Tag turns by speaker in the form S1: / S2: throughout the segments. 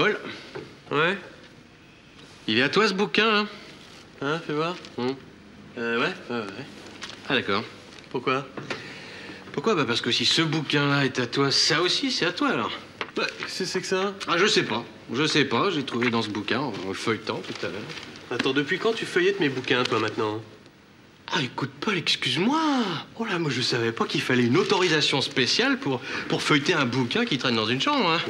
S1: Paul.
S2: Ouais.
S1: Il est à toi ce bouquin,
S2: Hein, fais voir. Ouais.
S1: Ah d'accord.
S2: Pourquoi?
S1: Pourquoi? Bah parce que si ce bouquin-là est à toi, ça aussi c'est à toi alors.
S2: Bah, qu'est-ce que c'est que ça?
S1: Ah je sais pas. J'ai trouvé dans ce bouquin en le feuilletant tout à l'heure.
S2: Attends, depuis quand tu feuillettes mes bouquins, toi, maintenant?
S1: Ah écoute Paul, excuse-moi. Oh là, moi je savais pas qu'il fallait une autorisation spéciale pour feuilleter un bouquin qui traîne dans une chambre, hein.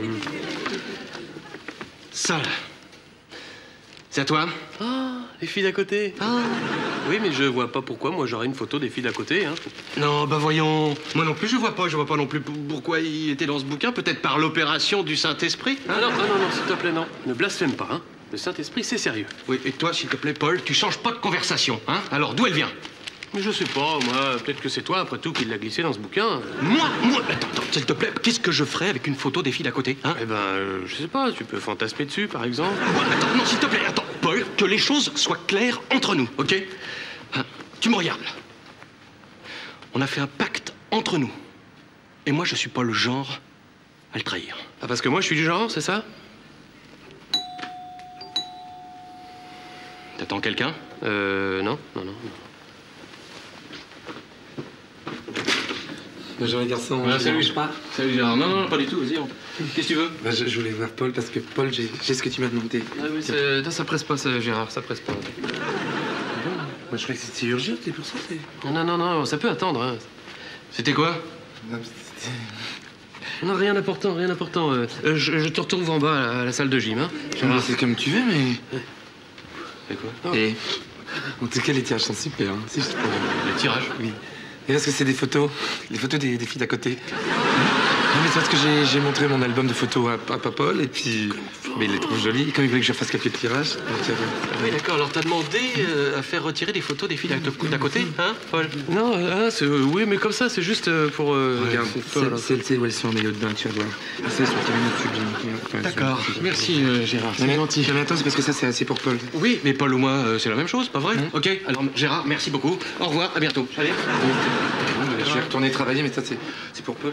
S1: Ça là. C'est à toi?
S2: Ah, les filles d'à côté.
S1: Ah.
S2: Oui, mais je vois pas pourquoi moi j'aurais une photo des filles d'à côté, hein.
S1: Non, bah voyons. Moi non plus, je vois pas non plus pourquoi il était dans ce bouquin. Peut-être par l'opération du Saint-Esprit.
S2: Ah non, s'il te plaît, non. Ne blasphème pas, hein. Le Saint-Esprit, c'est sérieux.
S1: Oui, et toi, s'il te plaît, Paul, tu changes pas de conversation, hein? Alors, d'où elle vient?
S2: Mais je sais pas, moi, peut-être que c'est toi, après tout, qui l'a glissé dans ce bouquin.
S1: Moi, attends, s'il te plaît, qu'est-ce que je ferais avec une photo des filles d'à côté, hein?
S2: Eh ben, je sais pas, tu peux fantasmer dessus, par exemple.
S1: Attends, non, s'il te plaît, attends, Paul, que les choses soient claires entre nous, ok? Hein, tu me regardes, là. On a fait un pacte entre nous. Et moi, je suis pas le genre à le trahir.
S2: Ah, parce que moi, je suis du genre, c'est ça?
S1: T'attends quelqu'un?
S2: Non.
S3: Bonjour les garçons, je
S1: salut.
S3: dérange pas.
S1: Salut Gérard. Non, pas du tout, vas-y. Qu'est-ce que tu veux?
S3: Bah, je voulais voir Paul parce que Paul, j'ai ce que tu m'as demandé.
S2: Ah oui, ça presse pas, ça, Gérard, ça presse pas.
S3: Moi je croyais que c'était urgent, c'est pour ça.
S2: Non, ça peut attendre, hein.
S1: C'était quoi?
S3: Non, c'était-
S2: Non, rien d'important. Je te retrouve en bas à la salle de gym, hein.
S3: Gérard, c'est comme tu veux, mais.
S1: C'est quoi?
S3: Et. En tout cas, les tirages sont super. Hein. Si je te promets.
S1: Les tirages?
S3: Oui. Et parce que c'est des photos. Les photos des filles d'à côté. Non, mais c'est parce que j'ai montré mon album de photos à Paul et puis. Mais il les trouve jolies. Comme il voulait que je fasse quelques tirages. Donc,
S1: Oui, d'accord. Alors, t'as demandé à faire retirer des photos des filles d'à côté, hein, Paul?
S2: Non, oui, mais comme ça, c'est juste pour...
S3: Regarde,
S2: voilà.
S3: celles où elles sont en maillot de bain, tu vas voir. Ça, elles sont carrément sublimes. Enfin,
S1: D'accord. Merci, Gérard.
S3: C'est gentil. Mais attends, c'est parce que ça, c'est pour Paul.
S1: Oui, mais Paul ou moi, c'est la même chose, pas vrai? Ok. Alors, Gérard, merci beaucoup. Au revoir, à bientôt. Allez.
S3: Je vais retourner travailler, mais ça, c'est pour Paul.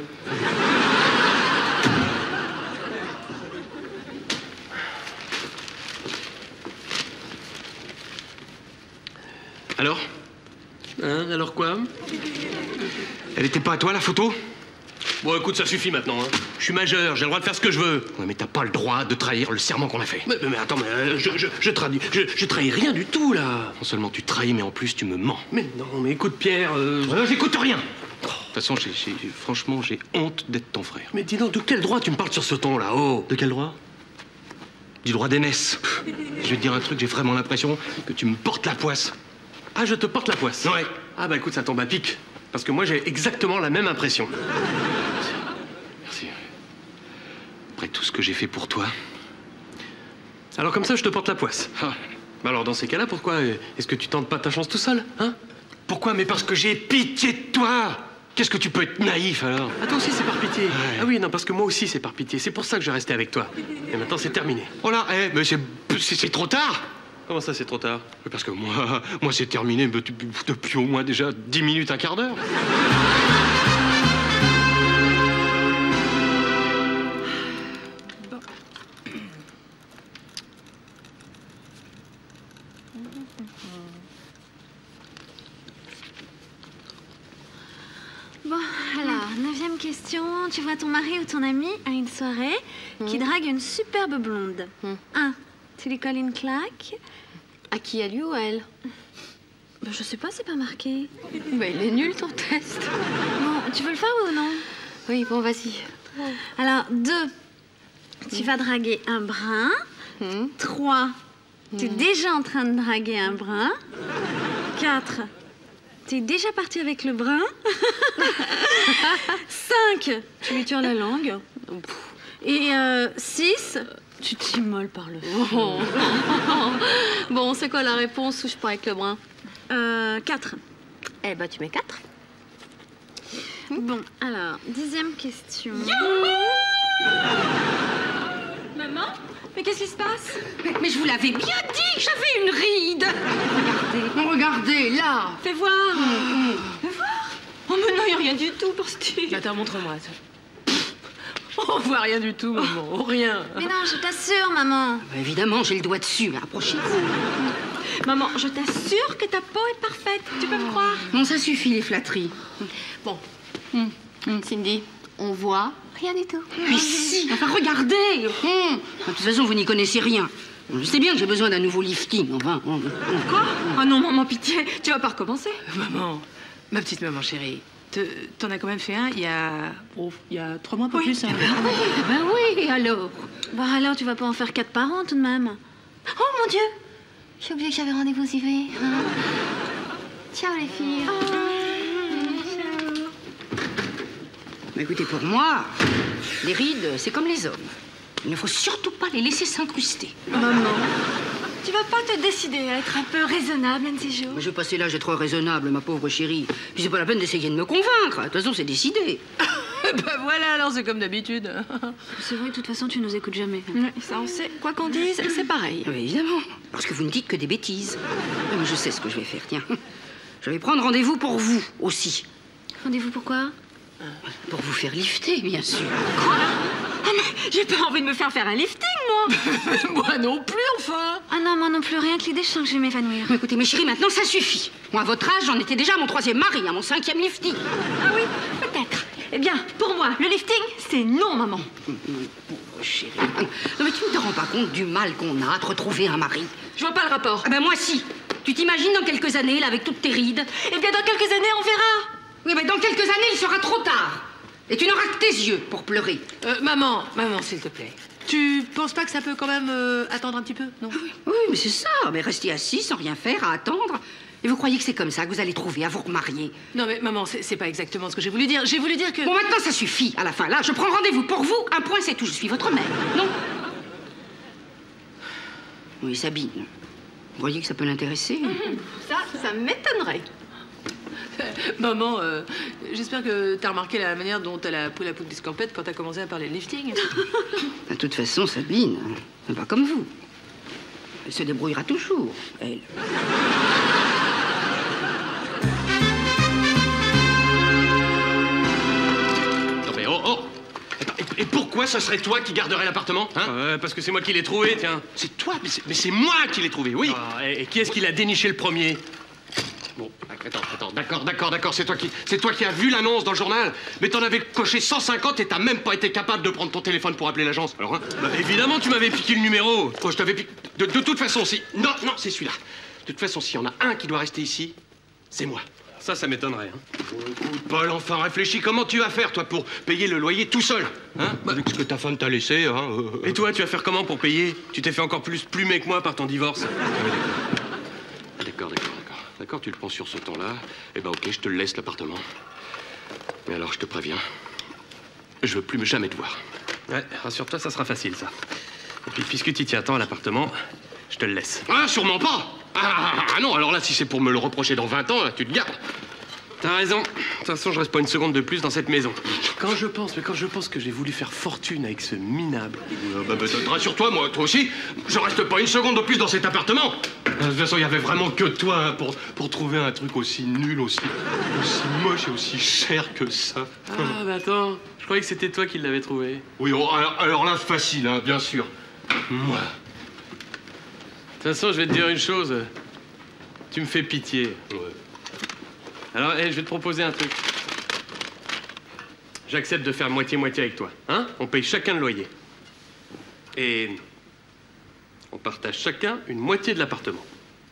S1: Alors?
S2: Hein, alors quoi?
S1: Elle était pas à toi, la photo?
S2: Bon, écoute, ça suffit maintenant, hein. Je suis majeur, j'ai le droit de faire ce que je veux.
S1: Ouais, mais t'as pas le droit de trahir le serment qu'on a fait.
S2: Mais attends, je trahis rien du tout, là.
S1: Non seulement tu trahis, mais en plus, tu me mens.
S2: Mais non, mais écoute, Pierre...
S1: J'écoute rien. De toute façon, franchement, j'ai honte d'être ton frère.
S2: Mais dis donc, de quel droit tu me parles sur ce ton, là-haut?
S1: De quel droit? Du droit d'aînesse. Je vais te dire un truc, j'ai vraiment l'impression que tu me portes la poisse.
S2: Ah, je te porte la poisse?
S1: Ouais.
S2: Ah bah écoute, ça tombe à pic. Parce que moi, j'ai exactement la même impression.
S1: Merci. Après tout ce que j'ai fait pour toi.
S2: Alors comme ça, je te porte la poisse.
S1: Ah.
S2: Bah alors dans ces cas-là, pourquoi est-ce que tu tentes pas ta chance tout seul, hein?
S1: Pourquoi? Mais parce que j'ai pitié de toi. Qu'est-ce que tu peux être naïf, alors?
S2: Ah, toi aussi, c'est par pitié.
S1: Ouais.
S2: Ah oui, non, parce que moi aussi, c'est par pitié. C'est pour ça que je vais rester avec toi. Et maintenant, c'est terminé.
S1: Oh là, mais c'est trop tard.
S2: Comment ça, c'est trop tard?
S1: Parce que moi c'est terminé depuis au moins déjà 10 minutes, un quart d'heure.
S4: Bon, alors, 9e question. Tu vois ton mari ou ton ami à une soirée qui drague une superbe blonde. 1. Tu lui colles une claque.
S5: À qui, à lui ou à elle?
S4: Ben, je sais pas, c'est pas marqué.
S5: Bah, il est nul ton test.
S4: Bon, tu veux le faire ou non?
S5: Oui, bon, vas-y.
S4: Alors, 2. Tu vas draguer un brun. 3. Tu es déjà en train de draguer un brun. 4. Tu es déjà parti avec le brun. 5. Tu lui tires la langue. Et 6. Tu t'immoles par le feu.
S5: Bon, c'est quoi la réponse où je pars avec le brun?
S4: 4.
S5: Eh ben, tu mets 4.
S4: Bon, alors, 10e question.
S6: Maman? Mais qu'est-ce qui se passe?
S7: Mais je vous l'avais bien dit que j'avais une ride. Regardez, là.
S6: Fais voir. Fais voir. Oh, mais non, il n'y a rien du tout, penses-tu?
S5: Attends, montre-moi.
S7: On voit rien du tout, maman. Oh, rien.
S4: Mais non, je t'assure, maman.
S7: Bah, évidemment, j'ai le doigt dessus, mais approchez-vous.
S6: Maman, je t'assure que ta peau est parfaite. Tu peux me croire?
S7: Non, ça suffit, les flatteries.
S6: Bon. Cindy, on voit rien du tout.
S7: Mais si, enfin, regardez. De toute façon, vous n'y connaissez rien. Je sais bien que j'ai besoin d'un nouveau lifting, enfin.
S6: Quoi? Oh non, maman, pitié. Tu vas pas recommencer.
S8: Maman, ma petite maman chérie, t'en as quand même fait un il y a 3 mois, pas plus. Hein.
S7: Ben oui, alors.
S4: Bah alors, tu vas pas en faire 4 par an, tout de même.
S6: Oh mon Dieu! J'ai oublié que j'avais rendez-vous aux IV. Ciao les filles.
S7: Mais écoutez, pour moi, les rides, c'est comme les hommes. Il ne faut surtout pas les laisser s'incruster.
S6: Maman, tu vas pas te décider à être un peu raisonnable un de ces jours?
S7: Mais je vais passer l'âge d'être raisonnable, ma pauvre chérie. Puis c'est pas la peine d'essayer de me convaincre. De toute façon, c'est décidé.
S8: Bah voilà, alors c'est comme d'habitude.
S4: C'est vrai, de toute façon, tu nous écoutes jamais.
S6: Ça, on sait. Quoi qu'on dise, c'est pareil.
S7: Oui, évidemment. Parce que vous ne dites que des bêtises. Mais je sais ce que je vais faire, tiens. Je vais prendre rendez-vous pour vous aussi.
S4: Rendez-vous pourquoi?
S7: Pour vous faire lifter, bien sûr.
S6: Quoi? Ah mais j'ai pas envie de me faire un lifting, moi.
S8: Moi non plus, enfin.
S4: Ah non, moi non plus, rien que l'idée, je sens que je vais m'évanouir.
S7: Mais écoutez, mes chéris, maintenant, ça suffit. Moi, à votre âge, j'en étais déjà à mon 3e mari, à mon 5e lifting.
S6: Ah oui, peut-être. Eh bien, pour moi, le lifting, c'est non, maman.
S7: Pauvre chérie. Non, mais tu ne te rends pas compte du mal qu'on a à te retrouver un mari?
S6: Je vois pas le rapport.
S7: Ah ben moi, si. Tu t'imagines dans quelques années, là, avec toutes tes rides?
S6: Eh bien, dans quelques années, on verra.
S7: Oui, mais dans quelques années, il sera trop tard. Et tu n'auras que tes yeux pour pleurer.
S8: Maman, s'il te plaît. Tu penses pas que ça peut quand même attendre un petit peu, non?
S7: Oui, mais c'est ça. Mais rester assis sans rien faire, à attendre. Et vous croyez que c'est comme ça que vous allez trouver à vous remarier?
S8: Non, mais maman, c'est pas exactement ce que j'ai voulu dire. J'ai voulu dire que...
S7: Bon, maintenant, ça suffit. À la fin, là, je prends rendez-vous pour vous. Un point, c'est tout. Je suis votre mère, non? Oui, Sabine. Vous croyez que ça peut l'intéresser?
S6: Ça m'étonnerait.
S8: Maman, j'espère que t'as remarqué la manière dont elle a pris la poule d'escampette quand t'as commencé à parler de lifting.
S7: De toute façon, Sabine, elle pas comme vous. Elle se débrouillera toujours, elle.
S1: Non mais oh. Et pourquoi ce serait toi qui garderais l'appartement, hein?
S2: Parce que c'est moi qui l'ai trouvé, tiens.
S1: C'est toi, mais c'est moi qui l'ai trouvé, oui.
S2: Ah, et qui est-ce qui l'a déniché le premier?
S1: Bon, attends, d'accord, c'est toi qui as vu l'annonce dans le journal, mais t'en avais coché 150 et t'as même pas été capable de prendre ton téléphone pour appeler l'agence, alors hein?
S2: Bah, évidemment, tu m'avais piqué le numéro.
S1: Oh, je t'avais piqué... De toute façon, si... Non, c'est celui-là. De toute façon, s'il y en a un qui doit rester ici, c'est moi.
S2: Ça m'étonnerait, hein.
S1: Écoute, Paul, enfin, réfléchis, comment tu vas faire, toi, pour payer le loyer tout seul, hein? Avec ce que ta femme t'a laissé, hein?
S2: Et toi, tu vas faire comment pour payer? Tu t'es fait encore plus plumé que moi par ton divorce.
S1: D'accord, tu le prends sur ce temps-là. Eh ben, ok, je te le laisse, l'appartement. Mais alors, je te préviens, je veux plus jamais te voir.
S2: Ouais, rassure-toi, ça sera facile, ça. Et puis, puisque tu tiens tant à l'appartement, je te le laisse.
S1: Ah, sûrement pas! Ah non, alors là, si c'est pour me le reprocher dans 20 ans, là, tu te gardes.
S2: T'as raison. De toute façon, je reste pas une seconde de plus dans cette maison. Quand je pense que j'ai voulu faire fortune avec ce minable...
S1: Rassure-toi, moi, toi aussi, je reste pas une seconde de plus dans cet appartement. De toute façon, il y avait vraiment que toi hein, pour trouver un truc aussi nul, aussi moche et aussi cher que ça.
S2: Ah, bah attends, je croyais que c'était toi qui l'avais trouvé.
S1: Oui, oh, alors là, facile, hein, bien sûr. Moi.
S2: De toute façon, je vais te dire une chose. Tu me fais pitié.
S1: Ouais.
S2: Alors, je vais te proposer un truc. J'accepte de faire moitié-moitié avec toi. Hein? On paye chacun le loyer. Et on partage chacun une moitié de l'appartement.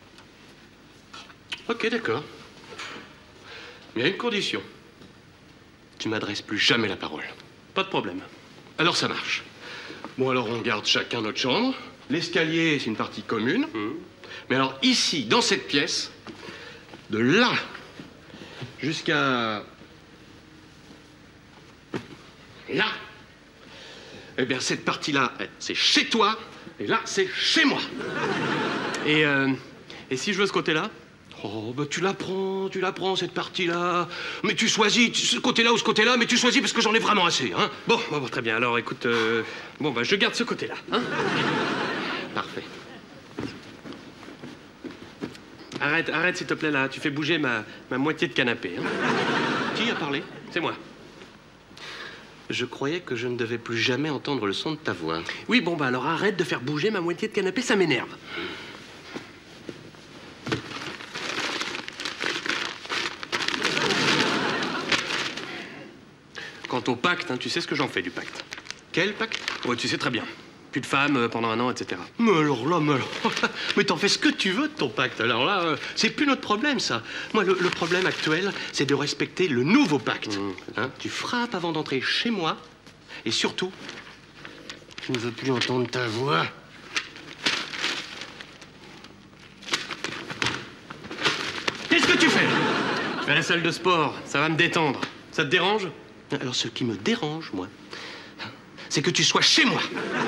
S1: Ok, d'accord. Mais il y a une condition. Tu m'adresses plus jamais la parole.
S2: Pas de problème.
S1: Alors ça marche. Bon, alors on garde chacun notre chambre. L'escalier, c'est une partie commune. Mais alors ici, dans cette pièce, de là jusqu'à là, eh bien cette partie-là, c'est chez toi, et là, c'est chez moi.
S2: Et si je veux ce côté-là?
S1: Oh, bah tu la prends, cette partie-là. Mais tu choisis, ce côté-là ou ce côté-là, mais tu choisis parce que j'en ai vraiment assez, hein.
S2: Bon, très bien. Alors, écoute, bon, bah, je garde ce côté-là, hein.
S1: Parfait.
S2: Arrête, s'il te plaît, là. Tu fais bouger ma moitié de canapé, hein.
S1: Qui a parlé?
S2: C'est moi.
S1: Je croyais que je ne devais plus jamais entendre le son de ta voix.
S2: Oui, bon, bah alors arrête de faire bouger ma moitié de canapé, ça m'énerve. Quant au pacte, hein, tu sais ce que j'en fais du pacte.
S1: Quel pacte?
S2: Oh, tu sais très bien. Plus de femmes pendant un an, etc.
S1: Mais alors là, mais t'en fais ce que tu veux de ton pacte. Alors là, c'est plus notre problème, ça. Moi, le problème actuel, c'est de respecter le nouveau pacte. Hein? Tu frappes avant d'entrer chez moi, et surtout, je ne veux plus entendre ta voix. Qu'est-ce que tu fais?
S2: Je vais à la salle de sport, ça va me détendre. Ça te dérange?
S1: Alors, ce qui me dérange, moi, c'est que tu sois chez moi.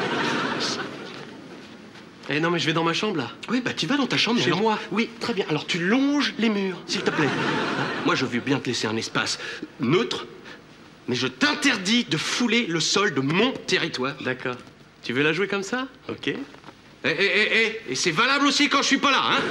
S2: Eh non, mais je vais dans ma chambre, là.
S1: Oui, bah tu vas dans ta chambre.
S2: Chez moi?
S1: Oui, très bien. Alors tu longes les murs, s'il te plaît. Moi, je veux bien te laisser un espace neutre, mais je t'interdis de fouler le sol de mon territoire.
S2: D'accord. Tu veux la jouer comme ça? Ok.
S1: Et c'est valable aussi quand je suis pas là, hein?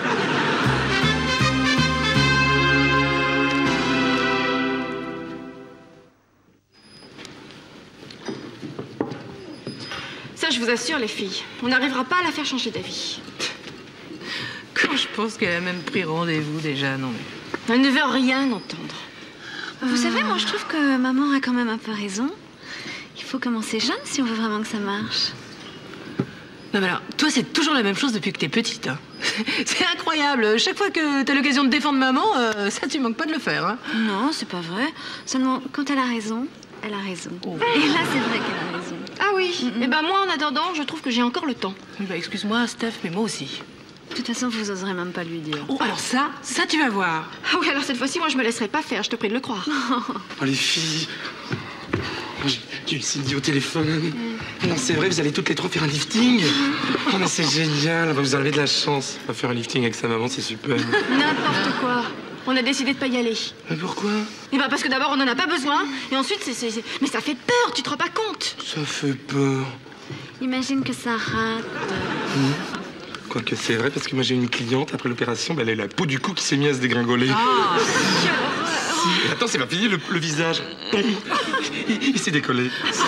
S5: Ça, je vous assure, les filles, on n'arrivera pas à la faire changer d'avis.
S8: Quand je pense qu'elle a même pris rendez-vous déjà, non mais...
S5: Elle ne veut rien entendre.
S4: Vous savez, moi, je trouve que maman a quand même un peu raison. Il faut commencer jeune si on veut vraiment que ça marche.
S8: Non mais alors, toi c'est toujours la même chose depuis que t'es petite. Hein. C'est incroyable. Chaque fois que t'as l'occasion de défendre maman, ça tu manques pas de le faire. Hein.
S4: Non, c'est pas vrai. Seulement, quand elle a raison, elle a raison. Oh. Et là, c'est vrai qu'elle a raison.
S5: Ah oui. Et ben moi, en attendant, je trouve que j'ai encore le temps.
S8: Bah excuse-moi, Steph, mais moi aussi.
S4: De toute façon, vous oserez même pas lui dire.
S8: Oh, alors ça tu vas voir.
S5: Ah oui, alors cette fois-ci, moi, je me laisserai pas faire, je te prie de le croire.
S3: Oh, les filles. J'ai eu le Cindy au téléphone. Non, c'est vrai, vous allez toutes les trois faire un lifting. Oh, mais c'est génial. Vous avez de la chance. On va faire un lifting avec sa maman, c'est super.
S5: N'importe quoi. On a décidé de pas y aller.
S3: Mais pourquoi?
S5: Eh ben parce que d'abord, on n'en a pas besoin. Et ensuite, Mais ça fait peur, tu te rends pas compte?
S3: Ça fait peur.
S4: Imagine que ça rate.
S3: Quoique c'est vrai, parce que moi j'ai une cliente, après l'opération, elle a la peau du cou qui s'est mise à se dégringoler.
S5: Ah,
S3: Et attends, c'est pas fini, le visage. Il s'est décollé.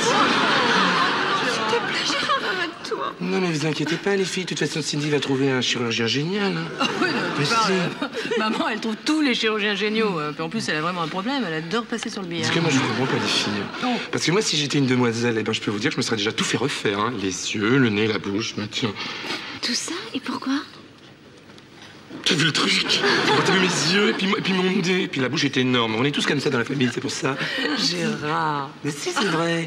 S3: Non, mais vous inquiétez pas, les filles. De toute façon, Cindy va trouver un chirurgien génial. Hein.
S8: Oh, oui, non,
S3: mais
S8: si. Maman, elle trouve tous les chirurgiens géniaux. Puis en plus, elle a vraiment un problème. Elle adore passer sur le billard.
S3: Parce que moi, je comprends pas les filles.
S8: Oh.
S3: Parce que moi, si j'étais une demoiselle, eh ben, je peux vous dire que je me serais déjà tout fait refaire. Hein. Les yeux, le nez, la bouche, bah, tiens.
S4: Tout ça? Et pourquoi?
S3: T'as vu le truc? T'as vu mes yeux, et puis mon nez, et puis la bouche était énorme. On est tous comme ça dans la famille, c'est pour ça.
S8: Gérard.
S3: Mais si, c'est vrai.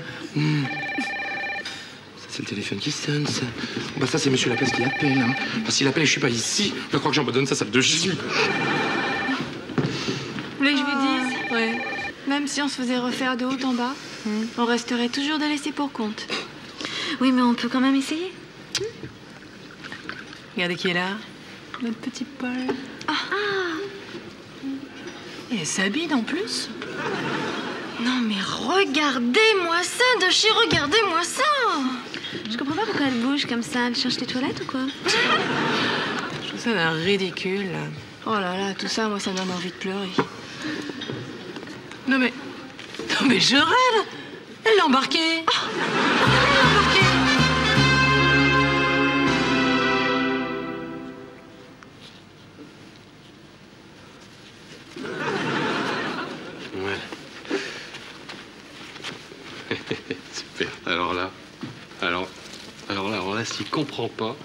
S3: C'est le téléphone qui sonne, ça. Bah ça, c'est Monsieur Laplace qui appelle. Hein. Enfin, s'il appelle et je suis pas ici, je crois que j'abandonne ça, ça de Jésus.
S5: Vous voulez que je vous dise? Ouais. Même si on se faisait refaire de haut en bas, on resterait toujours de laisser pour compte.
S4: Oui, mais on peut quand même essayer.
S8: Regardez qui est là. Notre petit Paul. Et elle s'habille en plus.
S5: Non mais regardez-moi ça, de chez regardez-moi ça.
S4: Je comprends pas pourquoi elle bouge comme ça. Elle cherche les toilettes ou quoi?
S8: Je trouve ça d'un ridicule.
S5: Oh là là, tout ça, moi, ça me donne envie de pleurer.
S8: Non mais je rêve. Elle l'a embarqué. Elle l'a embarqué.
S1: Super. Alors là, s'il comprend pas.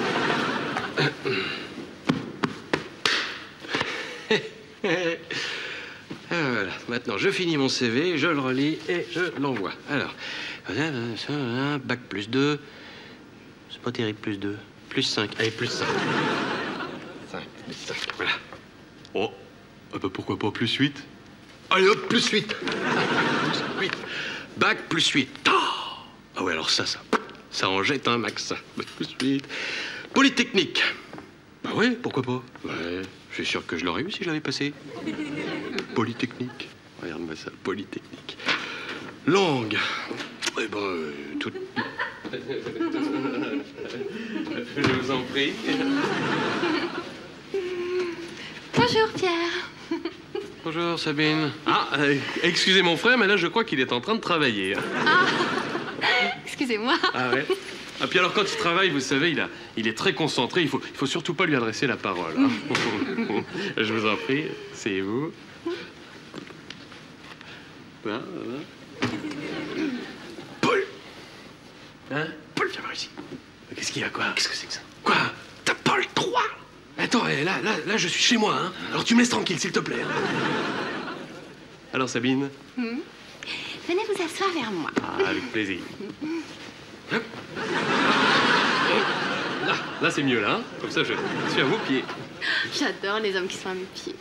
S1: Voilà. Maintenant, je finis mon CV, je le relis et je l'envoie. Alors, bac plus 2. C'est pas terrible, plus 2. Plus 5. Allez, plus 5. 5, plus 5. Voilà. Oh, bah pourquoi pas plus 8? Allez hop, plus 8. Plus 8. Bac plus 8. Ah ouais, alors ça en jette un max, ça. Bac plus 8. Polytechnique. Bah ouais, pourquoi pas? Ouais, je suis sûr que je l'aurais eu si je l'avais passé. Polytechnique. Regarde-moi ça, Polytechnique. Langue. Eh ben, tout... Je vous en prie.
S5: Bonjour, Pierre.
S2: Bonjour, Sabine. Ah, excusez mon frère, mais là, je crois qu'il est en train de travailler.
S5: Ah, excusez-moi.
S2: Ah ouais. Ah, puis alors, quand il travaille, vous savez, il est très concentré. Il faut surtout pas lui adresser la parole. Hein. Je vous en prie, c'est vous. Voilà, voilà.
S3: Paul!
S2: Hein?
S3: Paul, viens voir ici.
S2: Qu'est-ce qu'il y a, quoi?
S3: Qu'est-ce que c'est que ça? Quoi? T'as pas le droit! Attends, là, je suis chez moi, hein. Alors tu me laisses tranquille, s'il te plaît. Hein.
S2: Alors, Sabine?
S6: Venez vous asseoir vers moi.
S2: Ah, avec plaisir. Là, c'est mieux, là. Hein. Comme ça, je suis à vos pieds.
S5: J'adore les hommes qui sont à mes pieds.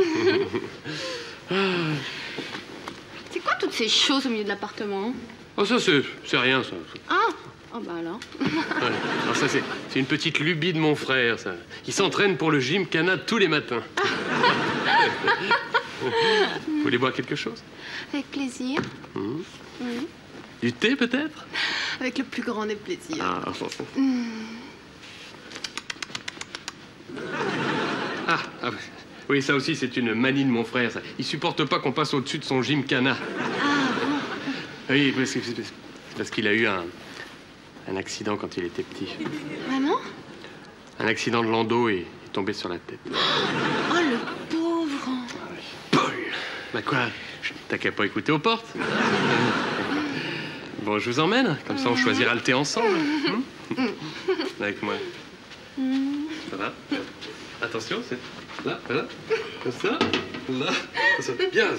S5: C'est quoi toutes ces choses au milieu de l'appartement?
S2: Oh, ça, c'est rien, ça.
S5: Ah, oh bah alors.
S2: Ouais. Alors ça, c'est une petite lubie de mon frère, ça. Il s'entraîne pour le gym Canada tous les matins. Vous voulez boire quelque chose?
S5: Avec plaisir.
S2: Du thé, peut-être?
S5: Avec le plus grand des plaisirs.
S2: Ah, ah, oui, ça aussi, c'est une manie de mon frère, ça. Il supporte pas qu'on passe au-dessus de son gym Cana.
S5: Ah bon?
S2: Oui, c'est parce qu'il a eu un accident quand il était petit.
S5: Vraiment?
S2: Un accident de landau et il est tombé sur la tête.
S5: Oh, le pauvre!
S2: Paul! Bah quoi? T'as qu'à pas écouter aux portes. Bon, je vous emmène. Comme ça, on choisira le thé ensemble. Avec moi. Ça va? Attention, c'est là, voilà. Comme ça. Là. Ça va bien.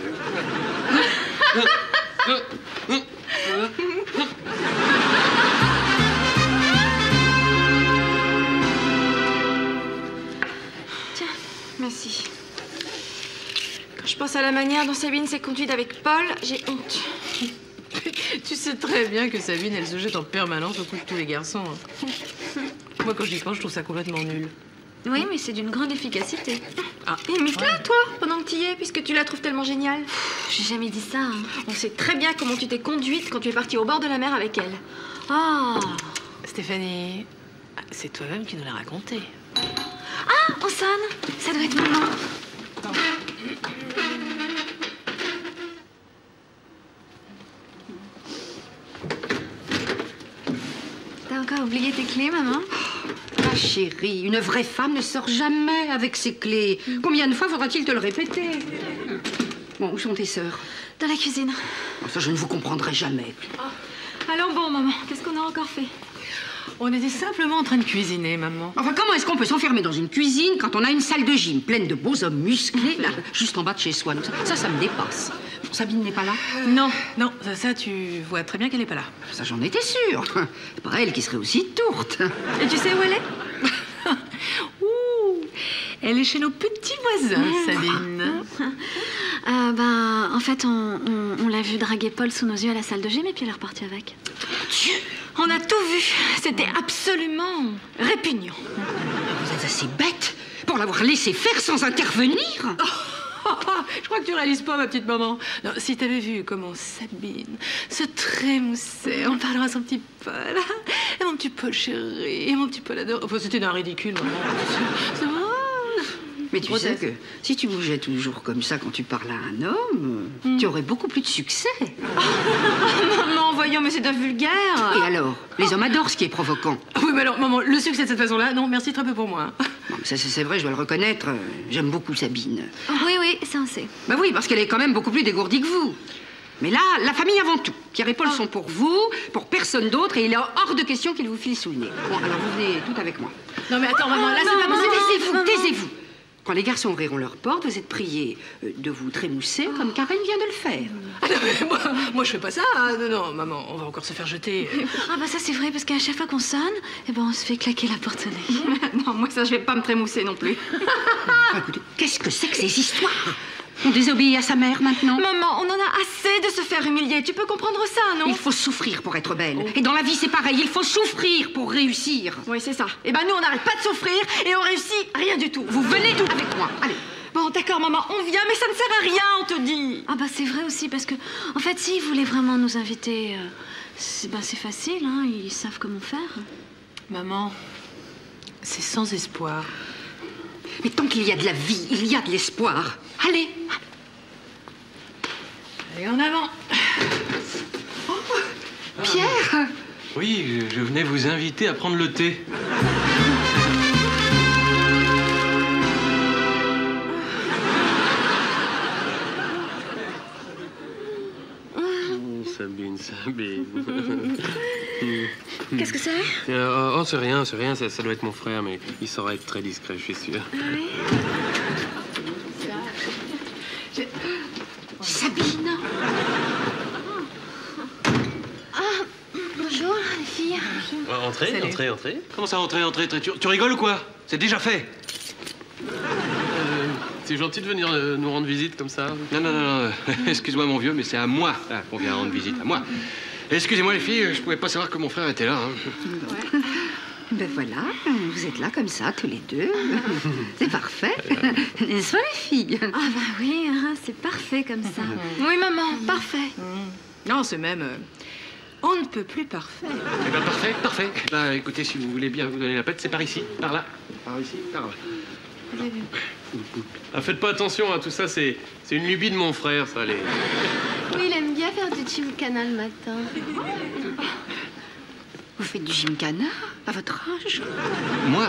S5: Tiens, merci. Quand je pense à la manière dont Sabine s'est conduite avec Paul, j'ai honte.
S8: Tu sais très bien que Sabine, elle se jette en permanence au cou de tous les garçons. Hein. Moi, quand j'y pense, je trouve ça complètement nul.
S4: Oui, mais c'est d'une grande efficacité.
S5: Ah, imite-la, toi, pendant que tu y es, puisque tu la trouves tellement géniale.
S4: J'ai jamais dit ça. Hein.
S5: On sait très bien comment tu t'es conduite quand tu es partie au bord de la mer avec elle.
S4: Oh.
S8: Stéphanie, c'est toi-même qui nous l'as raconté.
S4: Ah, on sonne. Ça doit être maman. T'as encore oublié tes clés, maman?
S7: Ma chérie, une vraie femme ne sort jamais avec ses clés. Combien de fois faudra-t-il te le répéter? Bon, où sont tes sœurs?
S4: Dans la cuisine.
S7: Oh, ça, je ne vous comprendrai jamais.
S5: Alors bon, maman, qu'est-ce qu'on a encore fait?
S8: On était simplement en train de cuisiner, maman.
S7: Enfin, comment est-ce qu'on peut s'enfermer dans une cuisine quand on a une salle de gym pleine de beaux hommes musclés, là, juste en bas de chez soi? Donc ça me dépasse. Sabine n'est pas là?
S8: Non, ça, tu vois très bien qu'elle n'est pas là.
S7: Ça, j'en étais sûre. C'est pas elle qui serait aussi tourte.
S5: Et tu sais où elle est?
S8: Ouh, elle est chez nos petits voisins, Sabine.
S4: En fait, on l'a vu draguer Paul sous nos yeux à la salle de gym et puis elle est repartie avec.
S5: Dieu, on a tout vu. C'était absolument répugnant.
S7: Vous êtes assez bête pour l'avoir laissé faire sans intervenir.
S8: Je crois que tu réalises pas, ma petite maman. Non, si t'avais vu comment Sabine se trémoussait en parlant à son petit Paul. Et mon petit Paul chéri, et mon petit Paul adore. Enfin, c'était d'un ridicule, maman. C'est vrai.
S7: Mais tu sais que si tu bougeais toujours comme ça quand tu parles à un homme, tu aurais beaucoup plus de succès.
S5: Maman, voyons, mais c'est un vulgaire.
S7: Et alors? Les hommes adorent ce qui est provoquant.
S8: Oui, mais alors, maman, le succès de cette façon-là, non, merci, très peu pour moi.
S7: Bon, ça, c'est vrai, je dois le reconnaître. J'aime beaucoup Sabine.
S4: Oui, ça on sait.
S7: Bah oui, parce qu'elle est quand même beaucoup plus dégourdie que vous. Mais là, la famille avant tout. Pierre et Paul sont pour vous, pour personne d'autre, et il est hors de question qu'ils vous filent sous le nez. Bon, alors vous venez tout avec moi.
S8: Non, mais attends, maman, là, c'est pas possible.
S7: Taisez-vous. Quand les garçons ouvriront leur porte, vous êtes priés de vous trémousser comme Karen vient de le faire.
S8: Ah non, mais moi, je fais pas ça. Non, maman, on va encore se faire jeter.
S4: Ah bah ça c'est vrai, parce qu'à chaque fois qu'on sonne, on se fait claquer la porte au nez.
S5: Non, moi ça, je vais pas me trémousser non plus.
S7: Écoutez, qu'est-ce que c'est que ces histoires? On désobéit à sa mère maintenant?
S5: Maman, on en a assez de se faire humilier. Tu peux comprendre ça, non?
S7: Il faut souffrir pour être belle. Et dans la vie, c'est pareil. Il faut souffrir pour réussir.
S5: Oui, c'est ça. Eh ben nous, on n'arrête pas de souffrir et on réussit rien du tout.
S7: Vous venez tout avec moi. Allez.
S5: Bon, d'accord, maman, on vient, mais ça ne sert à rien, on te dit.
S4: Ah bah c'est vrai aussi, parce que, en fait, s'ils voulaient vraiment nous inviter, c'est facile, hein, ils savent comment faire.
S8: Maman, c'est sans espoir.
S7: Mais tant qu'il y a de la vie, il y a de l'espoir. Allez.
S8: Allez, en avant.
S7: Pierre!
S1: Oui, je venais vous inviter à prendre le thé.
S2: Sabine.
S5: Qu'est-ce que c'est?
S2: Oh, c'est rien, ça doit être mon frère, mais il saura être très discret, je suis sûr.
S7: Sabine!
S6: Bonjour, les filles.
S2: Entrez.
S1: Comment ça, entrer? Tu rigoles ou quoi? C'est déjà fait.
S2: C'est gentil de venir nous rendre visite comme ça.
S1: Non. Excuse-moi, mon vieux, mais c'est à moi qu'on vient rendre visite, à moi. Excusez-moi, les filles, je pouvais pas savoir que mon frère était là. Hein.
S7: Ben voilà, vous êtes là comme ça, tous les deux. C'est parfait. N'est-ce pas, les filles?
S4: Ah bah oui, hein, c'est parfait comme ça.
S5: Oui, maman, parfait.
S8: Non, c'est même... on ne peut plus parfait.
S1: Eh ben, parfait. Ben, écoutez, si vous voulez bien vous donner la pète, c'est par ici, par là. Par ici, par là.
S2: Ah, faites pas attention, hein, tout ça, c'est une lubie de mon frère, ça, les...
S6: Oui, il aime bien faire du gymkhana le matin.
S7: Vous faites du gymkhana à votre âge?
S1: Moi,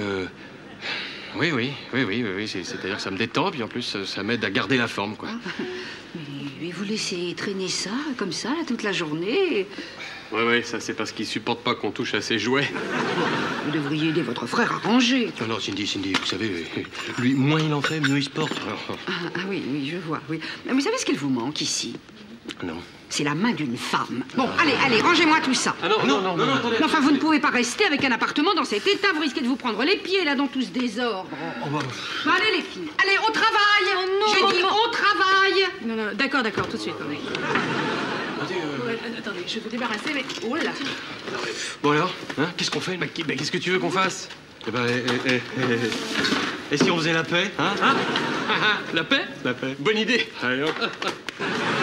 S1: oui, c'est-à-dire que ça me détend, puis en plus, ça m'aide à garder la forme, quoi.
S7: Mais vous laissez traîner ça, comme ça, là, toute la journée?
S2: Ouais, ça, c'est parce qu'il supporte pas qu'on touche à ses jouets.
S7: Vous devriez aider votre frère à ranger.
S1: Non, Cindy, vous savez, lui, moins il en fait, mieux il se porte.
S7: Ah oui, je vois, oui. Mais vous savez ce qu'il vous manque ici?
S1: Non.
S7: C'est la main d'une femme. Bon, allez, rangez-moi tout ça.
S2: Ah non,
S1: attendez.
S7: Mais enfin, vous ne pouvez pas rester avec un appartement dans cet état. Vous risquez de vous prendre les pieds, là, dans tout ce désordre. Bon, allez, les filles. Allez, au travail.
S5: Oh non,
S7: Je dis au travail.
S8: Non, d'accord, tout de suite. Attendez, je vais vous débarrasser, mais... Oh là là.
S1: Bon alors, hein, qu'est-ce qu'on fait?
S2: Qu'est-ce que tu veux qu'on fasse?
S1: Eh ben, et si on faisait la paix, hein?
S2: La paix?
S1: La paix.
S2: Bonne idée. Allez, hop.